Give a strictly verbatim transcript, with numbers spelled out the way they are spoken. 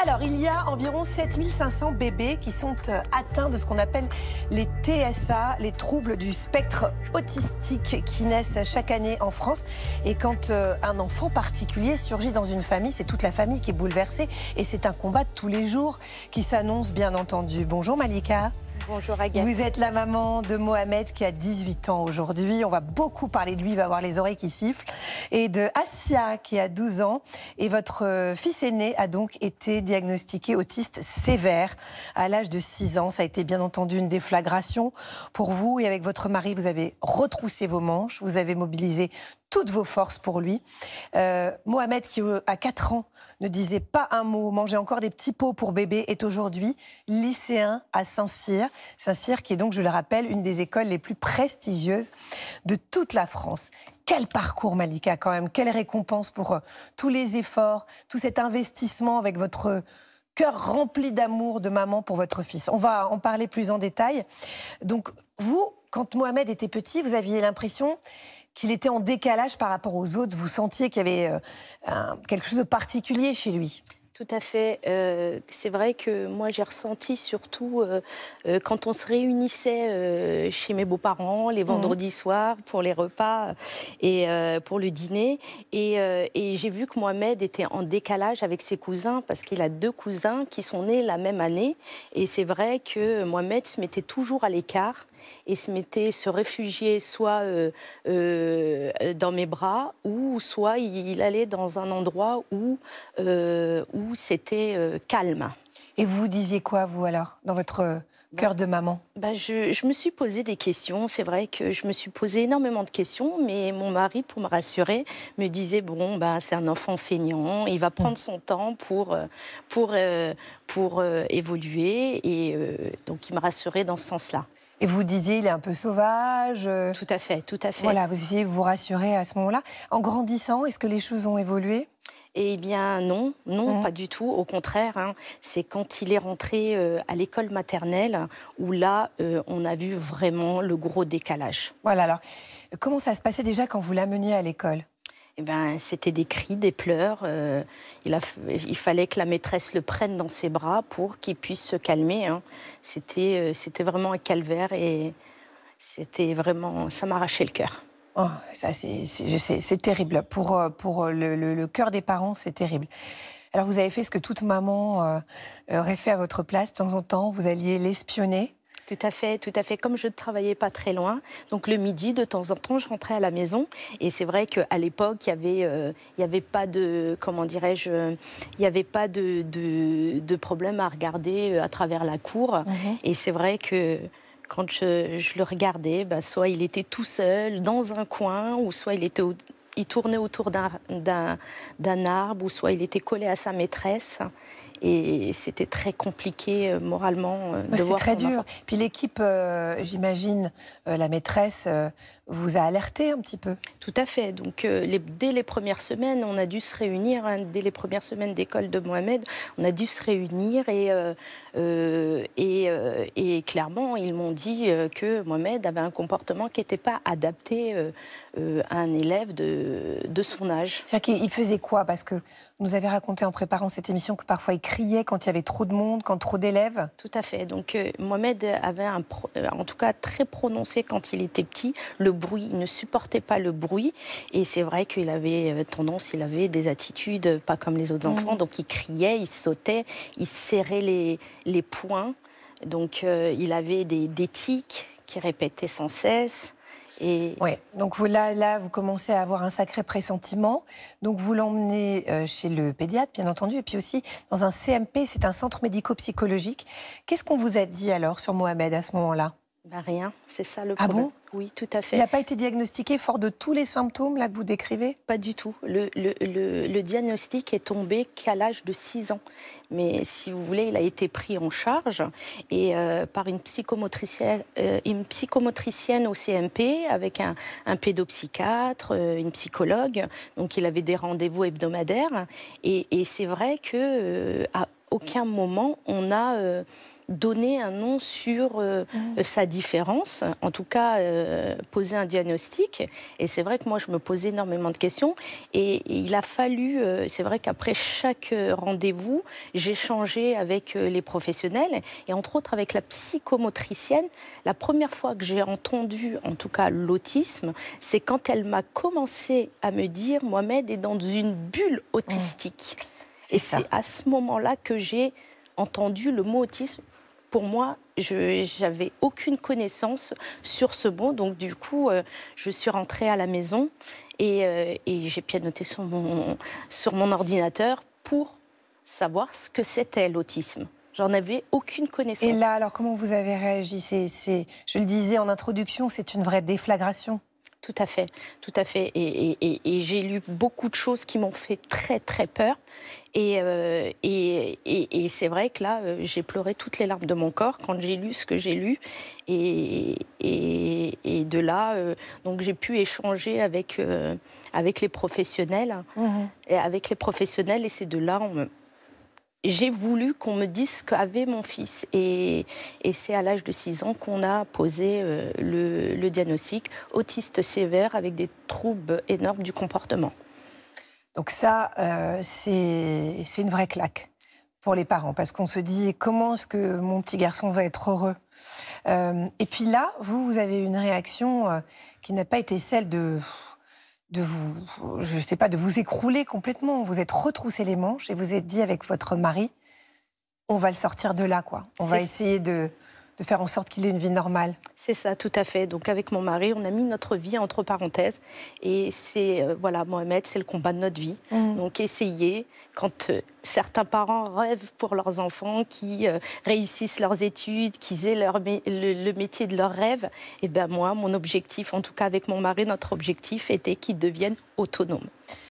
Alors, il y a environ sept mille cinq cents bébés qui sont atteints de ce qu'on appelle les T S A, les troubles du spectre autistique, qui naissent chaque année en France. Et quand euh, un enfant particulier surgit dans une famille, c'est toute la famille qui est bouleversée. Et c'est un combat de tous les jours qui s'annonce, bien entendu. Bonjour Malika. Bonjour Agathe. Vous êtes la maman de Mohamed qui a dix-huit ans aujourd'hui. On va beaucoup parler de lui, il va avoir les oreilles qui sifflent. Et de Assia qui a douze ans. Et votre fils aîné a donc été diagnostiqué autiste sévère à l'âge de six ans. Ça a été bien entendu une déflagration pour vous. Et avec votre mari, vous avez retroussé vos manches, vous avez mobilisé toutes vos forces pour lui. Euh, Mohamed, qui à quatre ans ne disait pas un mot, mangeait encore des petits pots pour bébé, est aujourd'hui lycéen à Saint-Cyr. Saint-Cyr qui est donc, je le rappelle, une des écoles les plus prestigieuses de toute la France. Quel parcours, Malika, quand même. Quelle récompense pour euh, tous les efforts, tout cet investissement avec votre cœur rempli d'amour de maman pour votre fils. On va en parler plus en détail. Donc, vous, quand Mohamed était petit, vous aviez l'impression qu'il était en décalage par rapport aux autres. Vous sentiez qu'il y avait euh, un, quelque chose de particulier chez lui. Tout à fait. Euh, c'est vrai que moi, j'ai ressenti surtout euh, euh, quand on se réunissait euh, chez mes beaux-parents les vendredis mmh. soirs pour les repas et euh, pour le dîner. Et, euh, et j'ai vu que Mohamed était en décalage avec ses cousins parce qu'il a deux cousins qui sont nés la même année. Et c'est vrai que Mohamed se mettait toujours à l'écart et se mettait, se réfugier soit euh, euh, dans mes bras ou soit il allait dans un endroit où, euh, où c'était euh, calme. Et vous vous disiez quoi, vous, alors, dans votre cœur de maman? Ben je, je me suis posé des questions. C'est vrai que je me suis posé énormément de questions, mais mon mari, pour me rassurer, me disait, bon, ben, c'est un enfant feignant, il va prendre son temps pour, pour, euh, pour euh, évoluer. Et euh, donc, il me rassurait dans ce sens-là. Et vous disiez, il est un peu sauvage. Euh... Tout à fait, tout à fait. Voilà, vous essayez de vous rassurer à ce moment-là. En grandissant, est-ce que les choses ont évolué? Eh bien non, non, mmh. pas du tout. Au contraire, hein, c'est quand il est rentré euh, à l'école maternelle où là, euh, on a vu vraiment le gros décalage. Voilà, alors, comment ça se passait déjà quand vous l'ameniez à l'école? Eh ben, c'était des cris, des pleurs. Euh, il, a, il fallait que la maîtresse le prenne dans ses bras pour qu'il puisse se calmer. Hein. C'était, euh, c'était vraiment un calvaire et c'était vraiment, ça m'arrachait le cœur. Oh, ça, c'est, c'est, je sais, c'est terrible. Pour, pour le, le, le cœur des parents, c'est terrible. Alors, vous avez fait ce que toute maman euh, aurait fait à votre place. De temps en temps, vous alliez l'espionner. Tout à fait, tout à fait. Comme je ne travaillais pas très loin, donc le midi, de temps en temps, je rentrais à la maison. Et c'est vrai qu'à l'époque, il n'y avait, euh, il y avait pas de, comment dirais-je, il n'y avait pas de, de, de problème à regarder à travers la cour. Mmh. Et c'est vrai que quand je, je le regardais, bah, soit il était tout seul dans un coin, ou soit il était au, il tournait autour d'un, d'un, d'un arbre, ou soit il était collé à sa maîtresse. Et c'était très compliqué euh, moralement euh, de c'est voir très son dur. enfant. Puis l'équipe, euh, j'imagine, euh, la maîtresse euh, vous a alerté un petit peu. Tout à fait. Donc euh, les, dès les premières semaines, on a dû se réunir. Hein, dès les premières semaines d'école de Mohamed, on a dû se réunir et euh, euh, et, euh, et clairement, ils m'ont dit euh, que Mohamed avait un comportement qui n'était pas adapté euh, euh, à un élève de, de son âge. C'est-à-dire qu'il faisait quoi? Parce que vous nous avez raconté en préparant cette émission que parfois il criait quand il y avait trop de monde, quand trop d'élèves. Tout à fait. Donc euh, Mohamed avait un, pro, euh, en tout cas très prononcé quand il était petit, le bruit. Il ne supportait pas le bruit. Et c'est vrai qu'il avait tendance, il avait des attitudes pas comme les autres enfants. Mmh. Donc il criait, il sautait, il serrait les, les poings. Donc euh, il avait des, des tics qui répétaient sans cesse. Et... Oui, donc vous, là, là, vous commencez à avoir un sacré pressentiment. Donc vous l'emmenez euh, chez le pédiatre, bien entendu, et puis aussi dans un C M P, c'est un centre médico-psychologique. Qu'est-ce qu'on vous a dit alors sur Mohamed à ce moment-là? Ben rien, c'est ça le ah problème. Bon oui, tout à fait. Il n'a pas été diagnostiqué fort de tous les symptômes là, que vous décrivez? Pas du tout. Le, le, le, le diagnostic est tombé qu'à l'âge de six ans. Mais si vous voulez, il a été pris en charge et, euh, par une psychomotricienne, euh, une psychomotricienne au C M P avec un, un pédopsychiatre, euh, une psychologue. Donc il avait des rendez-vous hebdomadaires. Et, et c'est vrai qu'à euh, aucun moment on a... Euh, donner un nom sur euh, mmh. sa différence, en tout cas euh, poser un diagnostic. Et c'est vrai que moi, je me posais énormément de questions. Et, et il a fallu, euh, c'est vrai qu'après chaque rendez-vous, j'échangeais avec euh, les professionnels, et entre autres avec la psychomotricienne. La première fois que j'ai entendu, en tout cas, l'autisme, c'est quand elle m'a commencé à me dire « Mohamed est dans une bulle autistique mmh. ». Et c'est à ce moment-là que j'ai entendu le mot autisme. Pour moi, je n'avais aucune connaissance sur ce mot. Donc, du coup, euh, je suis rentrée à la maison et, euh, et j'ai pianoté sur mon, sur mon ordinateur pour savoir ce que c'était l'autisme. J'en avais aucune connaissance. Et là, alors, comment vous avez réagi? c'est, c'est, Je le disais en introduction, c'est une vraie déflagration. Tout à fait, tout à fait. Et, et, et, et j'ai lu beaucoup de choses qui m'ont fait très, très peur. Et, euh, et, et, et c'est vrai que là, euh, j'ai pleuré toutes les larmes de mon corps quand j'ai lu ce que j'ai lu. Et, et, et de là, euh, donc j'ai pu échanger avec, euh, avec les professionnels. Mmh. Et avec les professionnels, et c'est de là, on me... j'ai voulu qu'on me dise ce qu'avait mon fils. Et, et c'est à l'âge de six ans qu'on a posé euh, le, le diagnostic autiste sévère avec des troubles énormes du comportement. Donc ça, euh, c'est, c'est une vraie claque pour les parents, parce qu'on se dit comment est-ce que mon petit garçon va être heureux. Euh, et puis là, vous, vous avez une réaction euh, qui n'a pas été celle de... de vous, je sais pas, de vous écrouler complètement. Vous êtes retroussé les manches et vous êtes dit avec votre mari, on va le sortir de là, quoi. On va essayer de, de faire en sorte qu'il ait une vie normale. C'est ça, tout à fait. Donc avec mon mari, on a mis notre vie entre parenthèses. Et c'est, euh, voilà, Mohamed, c'est le combat de notre vie. Mmh. Donc essayer, quand euh, certains parents rêvent pour leurs enfants, qui euh, réussissent leurs études, qu'ils aient leur, le, le métier de leurs rêves, et ben moi, mon objectif, en tout cas avec mon mari, notre objectif était qu'ils deviennent autonomes.